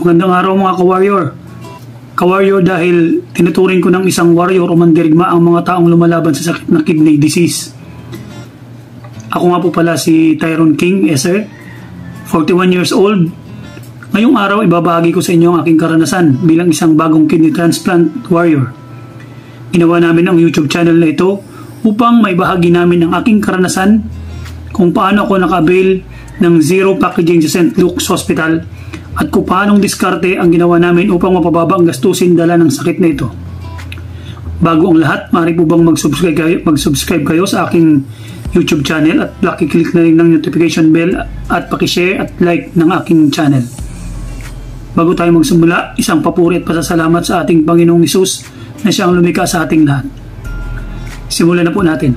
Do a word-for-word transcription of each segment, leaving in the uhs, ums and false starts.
Magandang araw mga ka-warrior. Ka-warrior dahil tinuturing ko ng isang warrior o mandirigma ang mga taong lumalaban sa sakit na kidney disease. Ako nga po pala si Tyrone King, Eser, forty-one years old. Ngayong araw ibabahagi ko sa inyo ang aking karanasan bilang isang bagong kidney transplant warrior. Ginawa namin ang YouTube channel na ito upang maibahagi namin ang aking karanasan kung paano ako naka-avail ng zero packaging sa Saint Luke's Hospital at kung paanong diskarte ang ginawa namin upang mapababa ang gastusin dala ng sakit na ito. Bago ang lahat, maaari po bang mag-subscribe kayo, mag-subscribe kayo sa aking YouTube channel at paki-click na rin ng notification bell at paki-share at like ng aking channel. Bago tayo magsimula, isang papuri at pasasalamat sa ating Panginoong Hesus na siyang lumikha sa ating lahat. Simulan na po natin.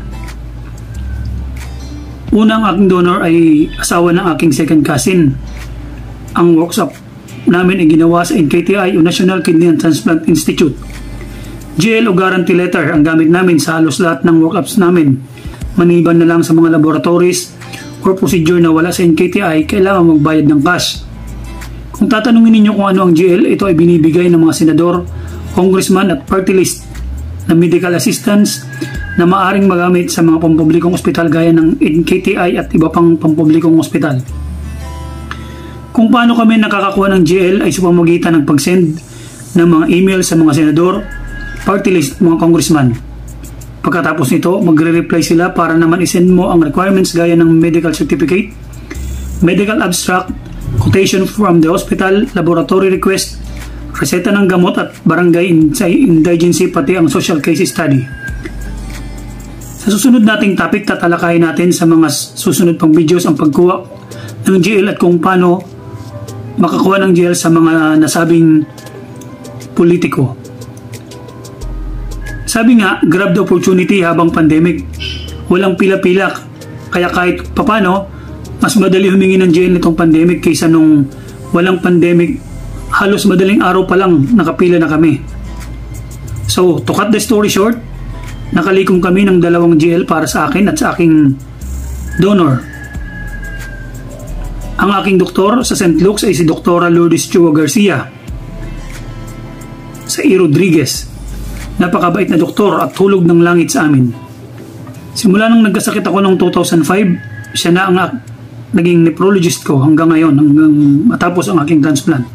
Unang aking donor ay asawa ng aking second cousin. Ang workshop namin ay ginawa sa N K T I o National Kidney and Transplant Institute. G L o guarantee letter ang gamit namin sa halos lahat ng workups namin. Maniban na lang sa mga laboratories or procedure na wala sa N K T I, kailangan magbayad ng cash. Kung tatanungin ninyo kung ano ang G L, ito ay binibigay ng mga senador, congressman at party list na medical assistance na maaring magamit sa mga pampublikong ospital gaya ng N K T I at iba pang pampublikong ospital. Kung paano kami nakakakuha ng G L ay sa pamamagitan ng pag-send ng mga email sa mga senador, party list, mga congressman. Pagkatapos nito, magre-reply sila para naman isend mo ang requirements gaya ng medical certificate, medical abstract, quotation from the hospital, laboratory request, reseta ng gamot at barangay indigency pati ang social case study. Sa susunod nating topic, tatalakayin natin sa mga susunod pang videos ang pagkuha ng G L at kung paano makakuha ng G L sa mga nasabing politiko. Sabi nga, grab the opportunity habang pandemic. Walang pila-pila, kaya kahit papano, mas madali humingi ng G L nitong pandemic kaysa nung walang pandemic. Halos madaling araw pa lang nakapila na kami. So, to cut the story short, nakalikom kami ng dalawang G L para sa akin at sa aking donor. Ang aking doktor sa Saint Luke's ay si Doktora Lourdes Chua Garcia sa E. Rodriguez. Napakabait na doktor at hulog ng langit sa amin. Simula nung nagkasakit ako noong two thousand five, siya na ang naging nephrologist ko hanggang ngayon, hanggang matapos ang aking transplant.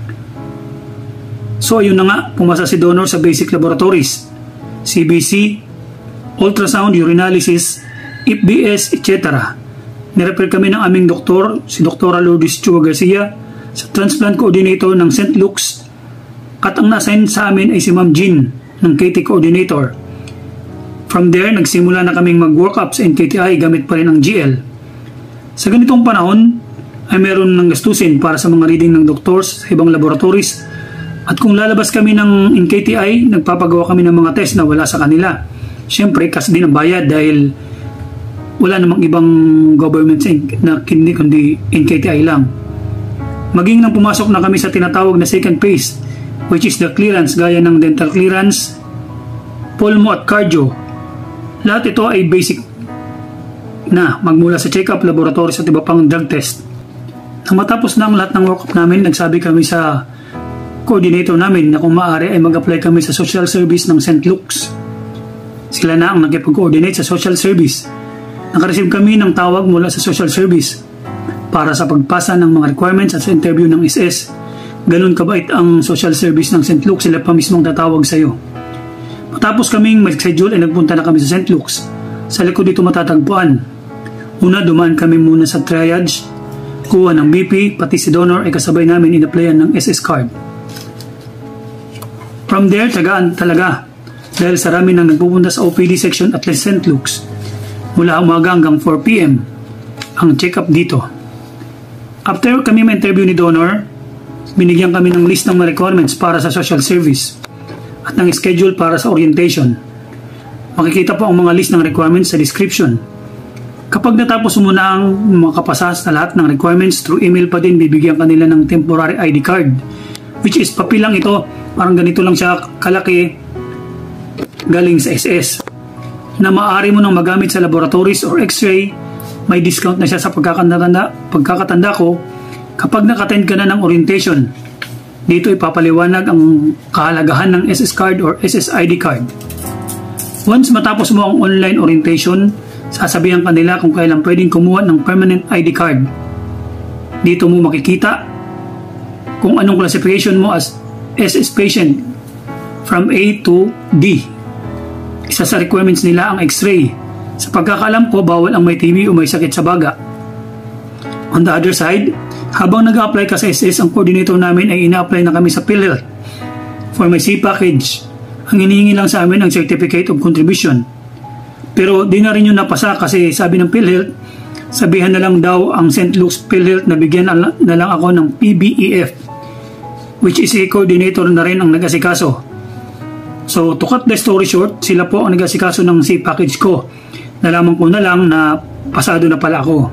So ayun na nga, pumasa si donor sa basic laboratories, C B C, ultrasound, urinalysis, I F B S, et cetera. Nirefer kami ng aming doktor, si Doktora Lourdes Chua Garcia, sa transplant coordinator ng Saint Luke's. At ang na-assign sa amin ay si Ma'am Jean ng K T coordinator. From there, nagsimula na kaming mag-workup sa N K T I gamit pa rin ang G L. Sa ganitong panahon, ay meron ng gastusin para sa mga reading ng doctors sa ibang laboratories. At kung lalabas kami ng N K T I, nagpapagawa kami ng mga test na wala sa kanila. Siyempre, kas din ang bayad dahil wala namang ibang government na kidney kundi N K T I lang. Maging nang pumasok na kami sa tinatawag na second phase, which is the clearance gaya ng dental clearance, pulmo at cardio. Lahat ito ay basic na magmula sa check-up, laboratories at iba pang drug test. Nang matapos na ang lahat ng workup namin, nagsabi kami sa coordinator namin na kung maaari ay mag-apply kami sa social service ng Saint Luke's. Sila na ang nagkipag-coordinate sa social service. Nakareceive kami ng tawag mula sa social service para sa pagpasa ng mga requirements at sa interview ng S S. Ganun kabait ang social service ng Saint Luke's, sila pa mismong tatawag sa iyo. Matapos kaming mag-schedule ay nagpunta na kami sa Saint Luke's. Sa likod dito matatagpuan. Una, dumaan kami muna sa triage, kuha ng B P, pati si donor ay kasabay namin in-applyan ng S S card. From there, tagaan talaga dahil sarami nang nagpupunta sa O P D section at Saint Luke's. Mula umaga hanggang four p m ang check-up dito. After kami ma-interview ni donor, binigyan kami ng list ng mga requirements para sa social service at ng schedule para sa orientation. Makikita po ang mga list ng requirements sa description. Kapag natapos mo na ang makapasa sa lahat ng requirements, through email pa din bibigyan kanila ng temporary I D card, which is papilang ito, parang ganito lang siya kalaki galing sa S S. Na maaari mo nang magamit sa laboratories or x-ray, may discount na siya sa pagkakatanda, pagkakatanda ko kapag nakattend ka na ng orientation. Dito ipapaliwanag ang kahalagahan ng S S card or S S I D card. Once matapos mo ang online orientation, sasabihan kanila kung kailan pwedeng kumuha ng permanent I D card. Dito mo makikita kung anong classification mo as S S patient from A to D. Isa sa requirements nila ang X-ray. Sa pagkakaalam ko, bawal ang may T B o may sakit sa baga. On the other side, habang nag-apply ka sa S S, ang coordinator namin ay ina-apply na kami sa PhilHealth for my C package. Ang hinihingi lang sa amin ang Certificate of Contribution. Pero di na rin yun napasa kasi sabi ng PhilHealth, sabihan na lang daw ang Saint Luke's PhilHealth na bigyan na lang ako ng P B E F, which is a coordinator na rin ang nag-asikaso. So to cut the story short, sila po ang nag-asikaso ng C package ko. Nalaman ko na lang na pasado na pala ako.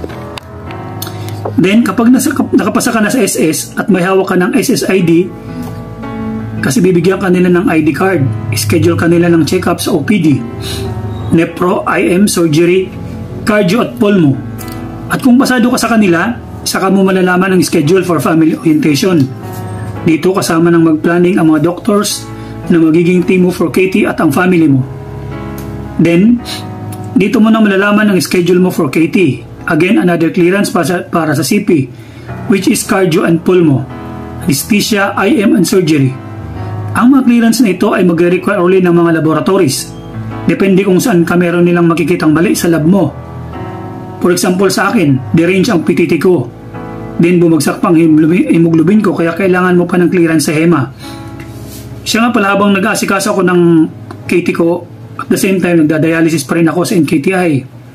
Then, kapag nasa, nakapasa ka na sa S S at may hawak ka ng S S I D, kasi bibigyan ka nila ng I D card, schedule ka nila ng check-up sa O P D, Nepro, I M, surgery, cardio at pulmo. At kung pasado ka sa kanila, saka mo malalaman ang schedule for family orientation. Dito kasama ng mag-planning ang mga doctors na magiging team mo for K T at ang family mo. Then, dito mo na malalaman ang schedule mo for K T. Again, another clearance para sa, para sa C P, which is cardio and pulmo, anesthesia, I M, and surgery. Ang mga clearance na ito ay magre-require ulit ng mga laboratories. Depende kung saan ka meron nilang makikitang mali sa lab mo. For example sa akin, derange ang P T T ko. Then bumagsak pang hemoglobin ko kaya kailangan mo pa ng clearance sa HEMA. Siya nga pala habang nag-aasikaso ako ng K T ko, at the same time nagda-dialysis pa rin ako sa N K T I.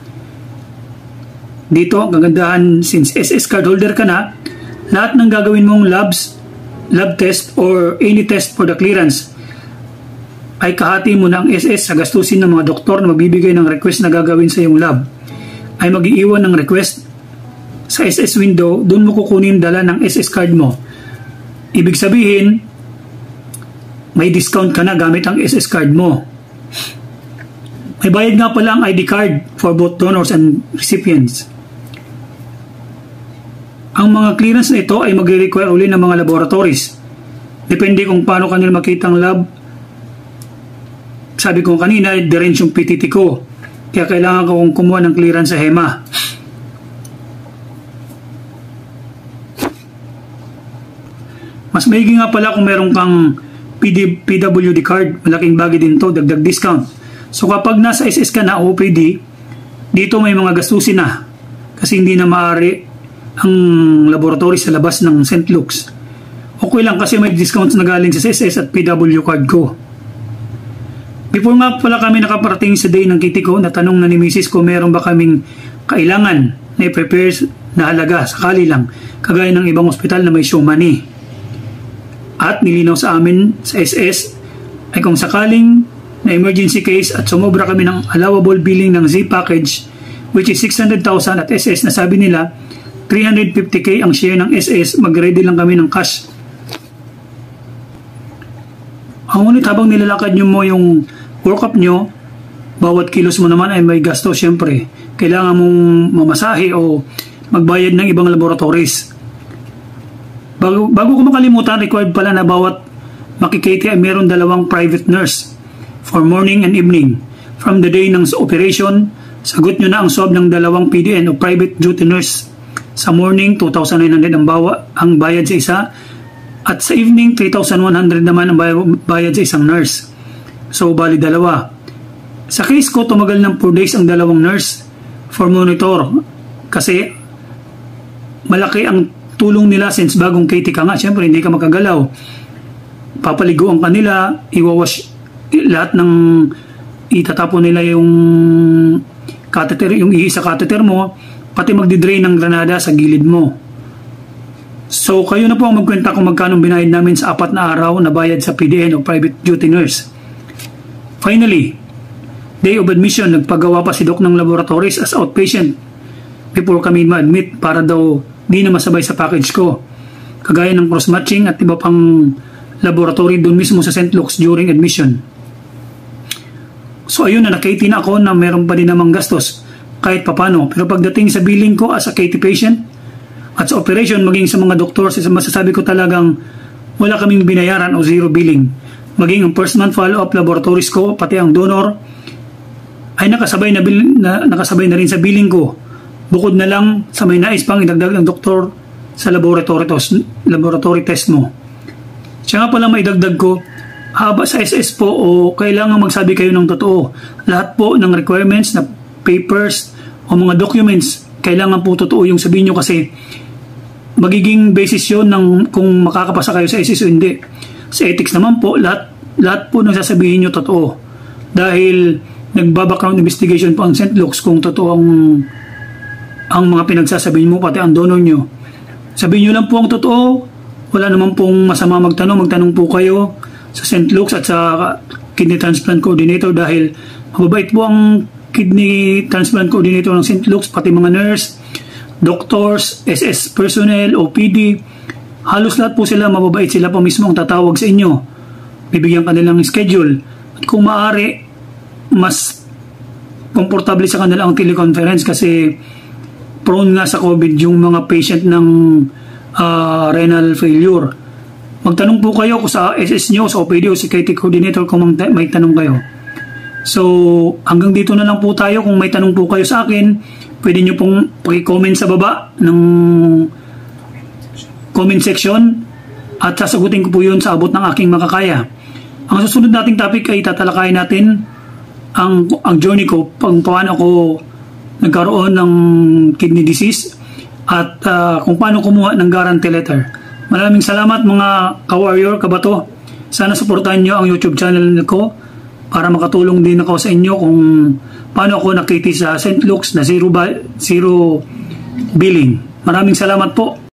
Dito, ang kagandahan, since S S card holder ka na, lahat ng gagawin mong labs, lab test or any test for the clearance ay kahati mo ng S S sa gastusin ng mga doktor na magbibigay ng request na gagawin sa iyong lab. Ay mag-iiwan ng request sa S S window, doon mo kukunin dala ng S S card mo. Ibig sabihin, may discount ka na gamit ang S S card mo. May bayad nga pala ang I D card for both donors and recipients. Ang mga clearance na ito ay magre-require uli ng mga laboratories. Depende kung paano kanila makita ang lab. Sabi ko kanina, derange yung P T T ko. Kaya kailangan kong kumuha ng clearance sa HEMA. Mas maigi nga pala kung meron kang P W D card. Malaking bagay din to, dagdag discount. So kapag nasa S S ka na O P D, dito may mga gastusin na. Kasi hindi na maaari ang laboratory sa labas ng Saint Luke's. Okay lang kasi may discounts na galing sa S S at P W card ko. Before nga pala kami nakaparating sa day ng K T ko, natanong na ni Missus ko meron ba kaming kailangan na i-prepare na halaga, sakali lang, kagaya ng ibang ospital na may show money. At nilinaw sa amin sa S S ay kung sakaling na emergency case at sumobra kami ng allowable billing ng Z package, which is six hundred thousand at S S, na sabi nila three hundred fifty K ang share ng S S, mag-ready lang kami ng cash. Ang ngunit habang nilalakad nyo mo yung workup nyo, bawat kilos mo naman ay may gasto syempre. Kailangan mong mamasahe o magbayad ng ibang laboratories. Bago, bago ko makalimutan, required pala na bawat makikita ay meron dalawang private nurse for morning and evening. From the day ng operation, sagot nyo na ang swab ng dalawang P D N o private duty nurse. Sa morning, two thousand nine hundred ang, bawa, ang bayad sa isa. At sa evening, three thousand one hundred naman ang bayad sa isang nurse. So, bali dalawa. Sa case ko, tumagal ng four days ang dalawang nurse for monitor. Kasi, malaki ang tulong nila since bagong K T ka nga. Siyempre, hindi ka makagalaw. Papaliguan ka nila, iwawash lahat ng itatapon nila yung catheter, yung ihi sa catheter mo, pati magdidrain ng granada sa gilid mo. So, kayo na po ang magkwenta kung magkano binayad namin sa apat na araw na bayad sa P D N o private duty nurse. Finally, day of admission, nagpagawa pa si Doc ng laboratories as outpatient before kami ma-admit para daw di na masabay sa package ko. Kagaya ng cross-matching at iba pang laboratory doon mismo sa Saint Luke's during admission. So, ayun na, na-K T na ako na meron pa din namang gastos kahit papano. Pero pagdating sa billing ko as a K T patient at sa operation, maging sa mga doktor, masasabi ko talagang wala kaming binayaran o zero billing. Maging ang first month follow-up laboratories ko, pati ang donor, ay nakasabay na, bil, na, nakasabay na rin sa billing ko. Bukod na lang sa may nais pang idagdag ng doktor sa laboratory test, laboratory test mo. Siya nga pala maidagdag ko, haba sa S S po o kailangan magsabi kayo ng totoo. Lahat po ng requirements na papers o mga documents, kailangan po totoo yung sabihin nyo kasi magiging basis yun ng kung makakapasa kayo sa S S o hindi. Sa ethics naman po, lahat, lahat po ng sasabihin nyo totoo. Dahil nagba-background investigation po ang Saint Luke's kung totoo ang, ang mga pinagsasabihin mo, pati ang donor nyo. Sabihin nyo lang po ang totoo, wala naman pong masama magtanong, magtanong po kayo sa Saint Luke's at sa Kidney Transplant Coordinator dahil mababait po ang Kidney Transplant Coordinator ng Saint Luke's, pati mga nurse, doctors, S S personnel, O P D, halos lahat po sila mababait, sila po mismo ang tatawag sa inyo. Bibigyan ka nilang schedule. At kung maaari, mas komportable sa kanila ang teleconference kasi prone nga sa COVID yung mga patient ng uh, renal failure. Magtanong po kayo kung sa S S nyo, sa O P D o si Kidney Coordinator kung may tanong kayo. So, hanggang dito na lang po tayo. Kung may tanong po kayo sa akin, pwede nyo pong paki-comment sa baba ng comment section at sasagutin ko po yun sa abot ng aking makakaya. Ang susunod nating topic ay tatalakayin natin ang, ang journey ko pang paano ako nagkaroon ng kidney disease at uh, kung paano kumuha ng guarantee letter. Maraming salamat mga ka-warrior, kabato. Sana suportahan nyo ang YouTube channel ko para makatulong din ako sa inyo kung paano ako nakiti sa Saint Luke's na zero, zero billing. Maraming salamat po.